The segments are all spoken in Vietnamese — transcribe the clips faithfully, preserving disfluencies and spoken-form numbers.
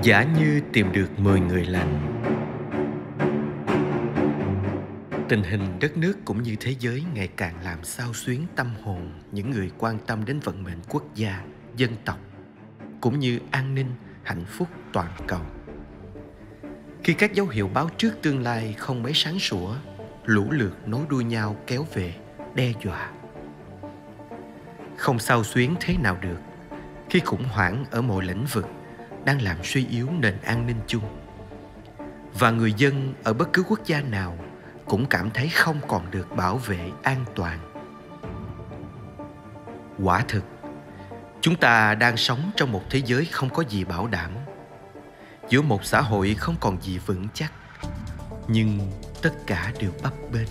Giả như tìm được mười người lành. Tình hình đất nước cũng như thế giới ngày càng làm xao xuyến tâm hồn những người quan tâm đến vận mệnh quốc gia, dân tộc, cũng như an ninh, hạnh phúc toàn cầu. Khi các dấu hiệu báo trước tương lai không mấy sáng sủa, lũ lượt nối đuôi nhau kéo về, đe dọa. Không xao xuyến thế nào được khi khủng hoảng ở mọi lĩnh vực đang làm suy yếu nền an ninh chung. Và người dân ở bất cứ quốc gia nào cũng cảm thấy không còn được bảo vệ an toàn. Quả thực, chúng ta đang sống trong một thế giới không có gì bảo đảm, giữa một xã hội không còn gì vững chắc, nhưng tất cả đều bấp bênh.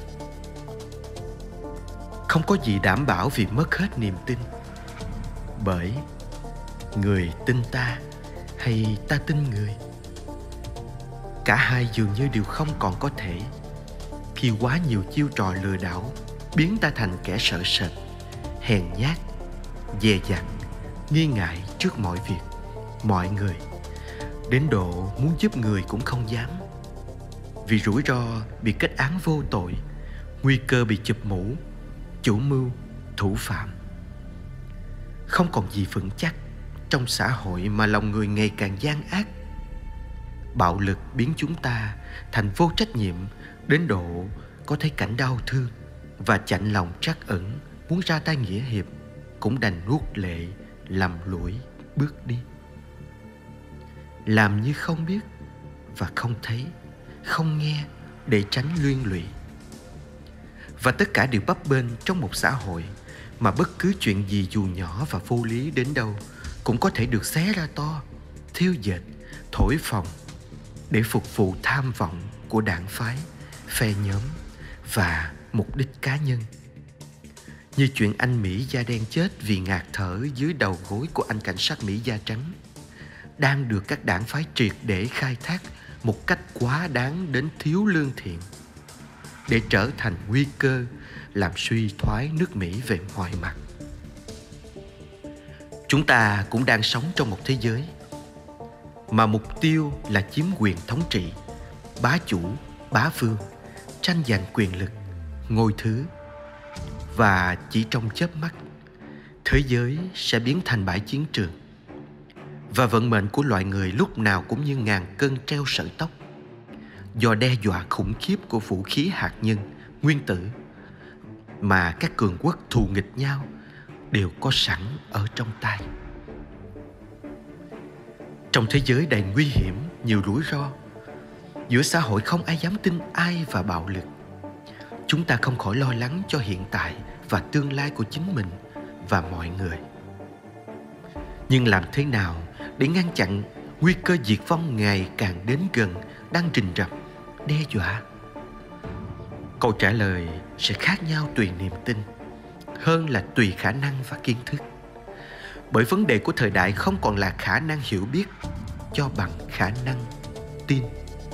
Không có gì đảm bảo vì mất hết niềm tin. Bởi người tin ta hay ta tin người? Cả hai dường như đều không còn có thể, khi quá nhiều chiêu trò lừa đảo biến ta thành kẻ sợ sệt, hèn nhát, dè dặt, nghi ngại trước mọi việc, mọi người, đến độ muốn giúp người cũng không dám, vì rủi ro bị kết án vô tội, nguy cơ bị chụp mũ, chủ mưu, thủ phạm. Không còn gì vững chắc trong xã hội mà lòng người ngày càng gian ác. Bạo lực biến chúng ta thành vô trách nhiệm đến độ có thấy cảnh đau thương và chạnh lòng trắc ẩn muốn ra tay nghĩa hiệp cũng đành nuốt lệ lầm lũi bước đi, làm như không biết và không thấy, không nghe để tránh liên lụy. Và tất cả đều bấp bênh trong một xã hội mà bất cứ chuyện gì dù nhỏ và vô lý đến đâu cũng có thể được xé ra to, thêu dệt, thổi phồng để phục vụ tham vọng của đảng phái, phe nhóm và mục đích cá nhân. Như chuyện anh Mỹ da đen chết vì ngạt thở dưới đầu gối của anh cảnh sát Mỹ da trắng, đang được các đảng phái triệt để khai thác một cách quá đáng đến thiếu lương thiện, để trở thành nguy cơ làm suy thoái nước Mỹ về mọi mặt. Chúng ta cũng đang sống trong một thế giới mà mục tiêu là chiếm quyền thống trị, bá chủ, bá vương, tranh giành quyền lực, ngôi thứ. Và chỉ trong chớp mắt, thế giới sẽ biến thành bãi chiến trường. Và vận mệnh của loài người lúc nào cũng như ngàn cân treo sợi tóc, do đe dọa khủng khiếp của vũ khí hạt nhân, nguyên tử mà các cường quốc thù nghịch nhau đều có sẵn ở trong tay. Trong thế giới đầy nguy hiểm, nhiều rủi ro, giữa xã hội không ai dám tin ai và bạo lực, chúng ta không khỏi lo lắng cho hiện tại và tương lai của chính mình và mọi người. Nhưng làm thế nào để ngăn chặn nguy cơ diệt vong ngày càng đến gần, đang rình rập, đe dọa? Câu trả lời sẽ khác nhau tùy niềm tin, hơn là tùy khả năng và kiến thức. Bởi vấn đề của thời đại không còn là khả năng hiểu biết cho bằng khả năng tin.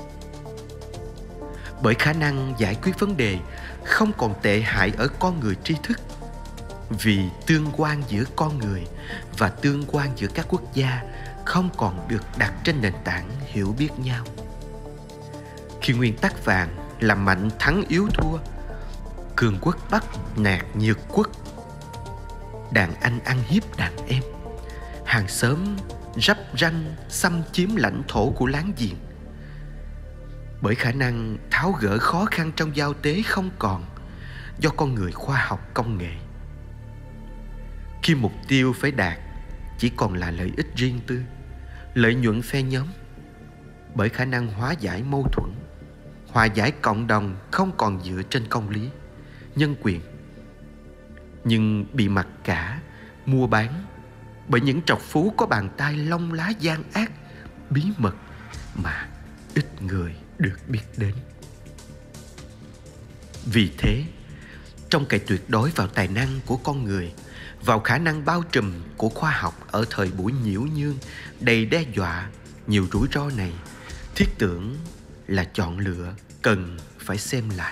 Bởi khả năng giải quyết vấn đề không còn tệ hại ở con người tri thức, vì tương quan giữa con người và tương quan giữa các quốc gia không còn được đặt trên nền tảng hiểu biết nhau. Khi nguyên tắc vàng là mạnh thắng yếu thua, cường quốc bắt nạt nhược quốc, đàn anh ăn hiếp đàn em, hàng xóm rắp ranh xâm chiếm lãnh thổ của láng giềng. Bởi khả năng tháo gỡ khó khăn trong giao tế không còn, do con người khoa học công nghệ. Khi mục tiêu phải đạt chỉ còn là lợi ích riêng tư, lợi nhuận phe nhóm. Bởi khả năng hóa giải mâu thuẫn, hòa giải cộng đồng không còn dựa trên công lý, nhân quyền, nhưng bị mặc cả, mua bán bởi những trọc phú có bàn tay lông lá gian ác, bí mật mà ít người được biết đến. Vì thế, trong cậy tuyệt đối vào tài năng của con người, vào khả năng bao trùm của khoa học ở thời buổi nhiễu nhương, đầy đe dọa, nhiều rủi ro này, thiết tưởng là chọn lựa cần phải xem lại.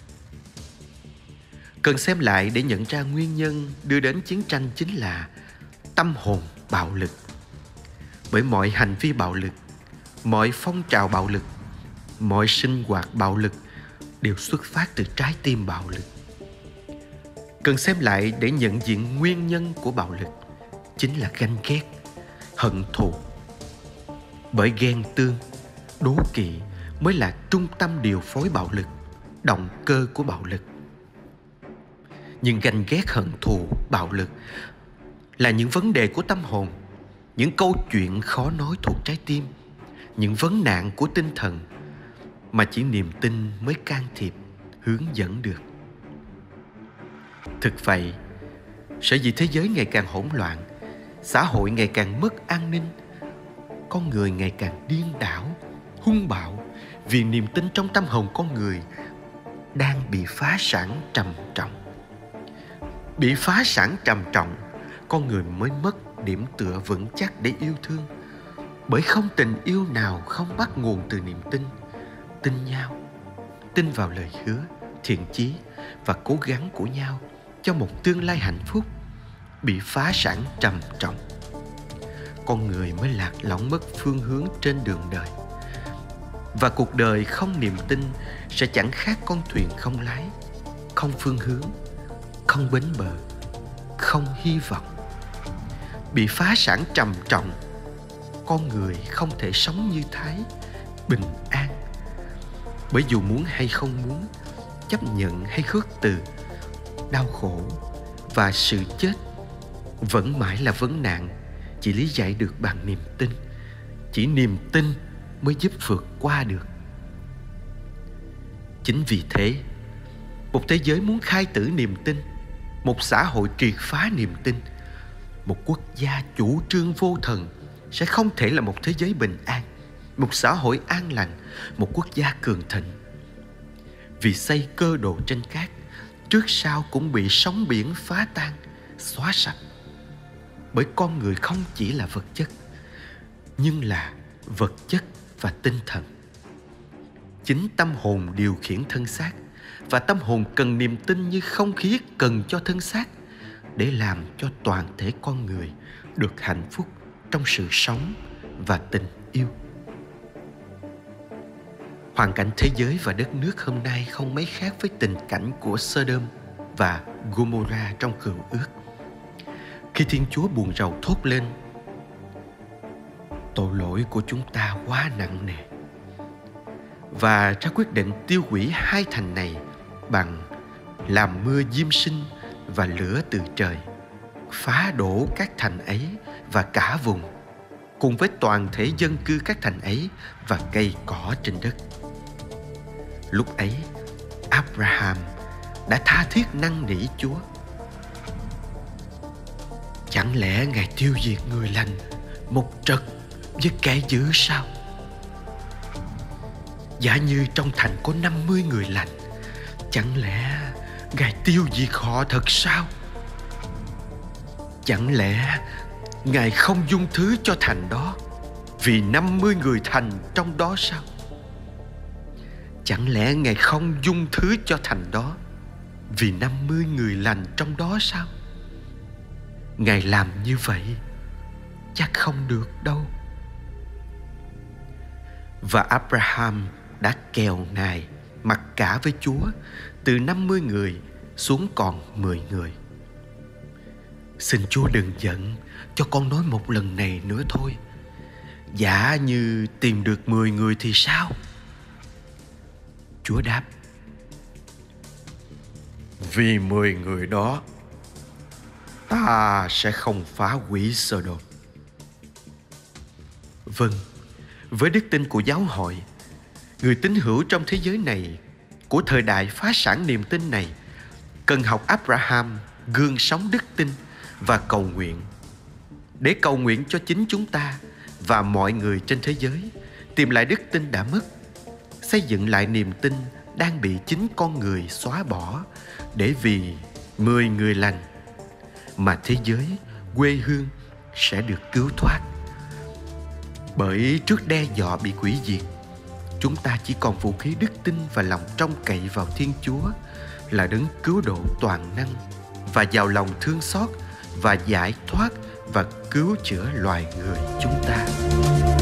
Cần xem lại để nhận ra nguyên nhân đưa đến chiến tranh chính là tâm hồn bạo lực. Bởi mọi hành vi bạo lực mọi phong trào bạo lực, mọi sinh hoạt bạo lực đều xuất phát từ trái tim bạo lực. Cần xem lại để nhận diện nguyên nhân của bạo lực chính là ganh ghét, hận thù. Bởi ghen tương, đố kỵ mới là trung tâm điều phối bạo lực, động cơ của bạo lực. Nhưng ganh ghét, hận thù, bạo lực là những vấn đề của tâm hồn, những câu chuyện khó nói thuộc trái tim, những vấn nạn của tinh thần mà chỉ niềm tin mới can thiệp, hướng dẫn được. Thực vậy, sở dĩ thế giới ngày càng hỗn loạn, xã hội ngày càng mất an ninh, con người ngày càng điên đảo, hung bạo, vì niềm tin trong tâm hồn con người đang bị phá sản trầm trọng. Bị phá sản trầm trọng, con người mới mất điểm tựa vững chắc để yêu thương. Bởi không tình yêu nào không bắt nguồn từ niềm tin, tin nhau, tin vào lời hứa, thiện chí và cố gắng của nhau cho một tương lai hạnh phúc. Bị phá sản trầm trọng, con người mới lạc lõng mất phương hướng trên đường đời. Và cuộc đời không niềm tin sẽ chẳng khác con thuyền không lái, không phương hướng, không bến bờ, không hy vọng. Bị phá sản trầm trọng, con người không thể sống như Thái, bình an. Bởi dù muốn hay không muốn, chấp nhận hay khước từ, đau khổ và sự chết vẫn mãi là vấn nạn, chỉ lý giải được bằng niềm tin. Chỉ niềm tin mới giúp vượt qua được. Chính vì thế, một thế giới muốn khai tử niềm tin, một xã hội triệt phá niềm tin, một quốc gia chủ trương vô thần sẽ không thể là một thế giới bình an, một xã hội an lành, một quốc gia cường thịnh. Vì xây cơ đồ trên cát, trước sau cũng bị sóng biển phá tan, xóa sạch. Bởi con người không chỉ là vật chất, nhưng là vật chất và tinh thần. Chính tâm hồn điều khiển thân xác, và tâm hồn cần niềm tin như không khí cần cho thân xác, để làm cho toàn thể con người được hạnh phúc trong sự sống và tình yêu. Hoàn cảnh thế giới và đất nước hôm nay không mấy khác với tình cảnh của Sodom và Gomorrah trong cựu ước. Khi Thiên Chúa buồn rầu thốt lên: tội lỗi của chúng ta quá nặng nề, và ra quyết định tiêu hủy hai thành này bằng làm mưa diêm sinh và lửa từ trời, phá đổ các thành ấy và cả vùng, cùng với toàn thể dân cư các thành ấy và cây cỏ trên đất. Lúc ấy, Abraham đã tha thiết năn nỉ Chúa: chẳng lẽ Ngài tiêu diệt người lành một trật với kẻ dữ sao? Giả như trong thành có năm mươi người lành, chẳng lẽ Ngài tiêu diệt họ thật sao? Chẳng lẽ Ngài không dung thứ cho thành đó vì năm mươi người thành trong đó sao? Chẳng lẽ Ngài không dung thứ cho thành đó vì năm mươi người lành trong đó sao? Ngài làm như vậy chắc không được đâu. Và Abraham đã kèo Ngài mặc cả với Chúa từ năm mươi người xuống còn mười người. Xin Chúa đừng giận cho con nói một lần này nữa thôi. Giả như tìm được mười người thì sao? Chúa đáp: vì mười người đó, ta sẽ không phá hủy Sodom. Vâng, với đức tin của giáo hội, người tín hữu trong thế giới này, của thời đại phá sản niềm tin này, cần học Abraham gương sống đức tin và cầu nguyện, để cầu nguyện cho chính chúng ta và mọi người trên thế giới tìm lại đức tin đã mất, xây dựng lại niềm tin đang bị chính con người xóa bỏ, để vì mười người lành mà thế giới, quê hương sẽ được cứu thoát. Bởi trước đe dọa bị hủy diệt, chúng ta chỉ còn vũ khí đức tin và lòng trông cậy vào Thiên Chúa là đấng cứu độ toàn năng, và giàu lòng thương xót và giải thoát và cứu chữa loài người chúng ta.